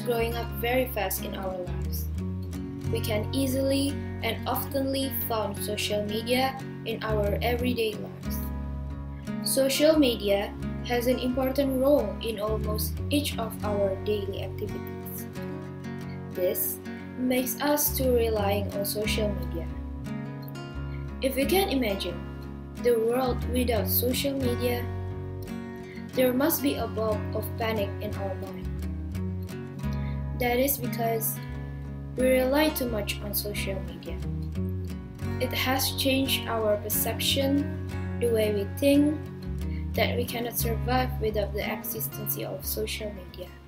growing up very fast in our lives. We can easily and oftenly find social media in our everyday lives. Social media has an important role in almost each of our daily activities. This makes us to relying on social media. If we can imagine the world without social media, there must be a bulb of panic in our mind. That is because we rely too much on social media. It has changed our perception, the way we think, that we cannot survive without the existence of social media.